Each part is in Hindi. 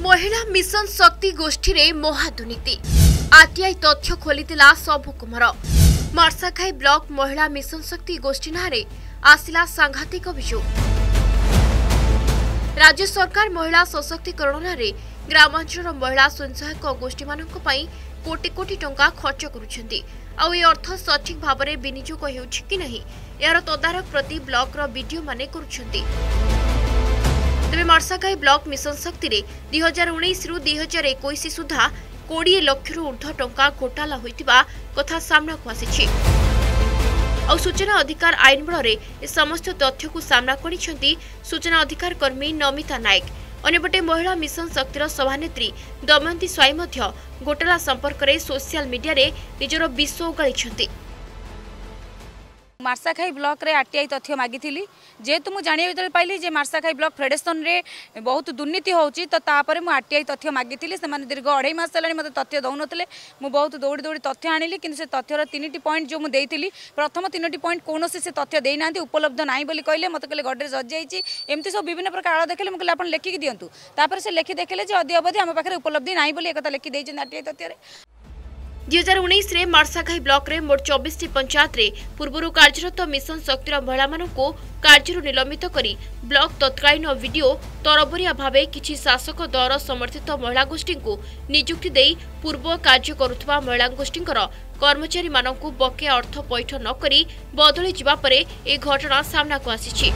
महिला मिशन शक्ति गोष्ठी रे महादुर्नीति आरटीआई तथ्य खोलीला सबु कुमार मार्साखाई ब्लॉक महिला मिशन शक्ति गोष्ठी नारे आसिला सांघातिक अभियोग। राज्य सरकार महिला सशक्तिकरण नारे ग्रामांचल महिला स्वयंसहायक गोष्ठी मानक पई कोटी कोटी टंका खर्च करुछंती आउ ए अर्थ सठिक भाव में विनियोग हेउछि कि नहीं यार तदारक प्रति ब्लॉक रो वीडियो माने करुछंती। तेज मार्साखाई ब्लॉक मिशन शक्ति रे 2019 रु 2021 सुधा 20 लाख रु ऊर्ध्व टंका घोटाला होइतिबा कथा सामना को आसीछि। सूचना अधिकार आईन बल ए समस्त तथ्य को सामना करिसेंती सूचना अधिकार कर्मी नमिता नायक। अन्यपटे महिला मिशन शक्तिर सभानेत्री दमयंती स्वाई मध्य घोटाला संपर्क में सोशल मीडिया रे निजर विष उगाळिछंती। मार्साखाई ब्लॉक रे आरटीआई तथ्य मागी जेहेतु मुझे जाना पाइली जे मार्साखाई ब्लॉक फेडरेशन रे बहुत दुर्नीति होची तो तापर मु आरटीआई तथ्य मागी से दीर्घ 2.5 मास मते तथ्य दौन मु बहुत दौड़ी दौड़ी तथ्य आनिली कि से तथ्यर 3टी पॉइंट जो मुझे प्रथम 3टी पॉइंट कौन से तथ्य देना उपलब्ध ना बोली कहले मत कहले गडरे सज जाइए एमती सब विभिन्न प्रकार आड़ देखले मुझे आप लिखिकी दिंतु तापर से लिखि देखले अधि अवधि आम पाखे उपलब्धि ना बोली एक लिखि देइछन आरटीआई तथ्य 2019 रे मार्साखाई ब्लॉक रे मोट 24 पंचायत रे पूर्व कार्यरत मिशन शक्तिर महिला मानको कार्य निलंबित करी ब्लॉक तत्कालीन वीडियो तरबरिया भावे किछि शासक दल समर्थित महिला गोष्ठी को नियुक्ति देई पूर्व कार्य करुथबा महिला गोष्ठीकर कर्मचारी मानको बकेया अर्थ पैठ न करी बदली जिबा परे ए घटना सामना को आसीछि।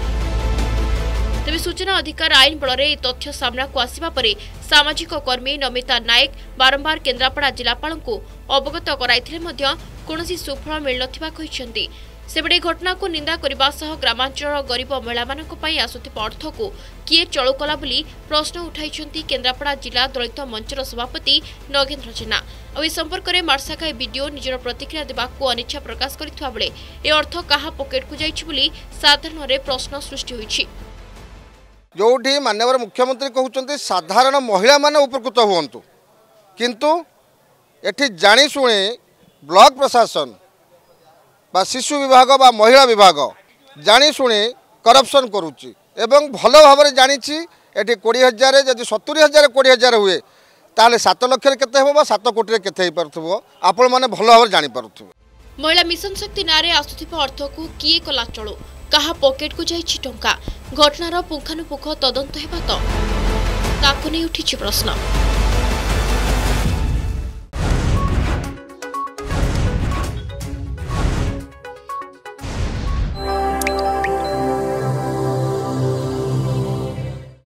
तेज सूचना अधिकार आईन बल में तथ्य सामना को आसिबा परे सामाजिक कर्मी नमिता नायक बारंबार केन्द्रापड़ा जिलापाल को अवगत कराइथिले मध्य कोनोसी सुफल मिल नथिबा कहिसेंती। सेबडे घटना को निंदा करबा सह ग्रामांचल गरीब महिला मानक पई आसुथिबा अर्थ को किए चळु कला बोली प्रश्न उठाइछंती केन्द्रापड़ा जिला दलित मंचर सभापति नगेन्द्र जेना। आ संपर्क में मार्साखाई वीडियो निजर प्रतिक्रिया देबाको अनिच्छा प्रकाश करिथबा बेले ए अर्थ काहा पॉकेट को जाइछि बोली साधारण रे प्रश्न सृष्टि होइछि। जोठी माननीय मुख्यमंत्री कहते साधारण महिला माने उपकृत हुंतु किंतु एठी जानी शुणी ब्लॉक प्रशासन बा शिशु विभाग बा महिला विभाग जानी शुणी करप्शन करुच्ची एवं भल भाव में जानी एटी 20,000 जदि 70,000 20,000 हुए ताले 7 लाख केते हो 7 कोटी केते पारथबो आपण माने भल भाव जानी पारथबो। महिला मिशन शक्ति नारे आसुथिबा अर्थ को किए कला चलो कहा पॉकेट को जाइछि टंका घटनार पुंखानुपुंख तदंत हेबा तो ताकु नै उठिछि प्रश्न।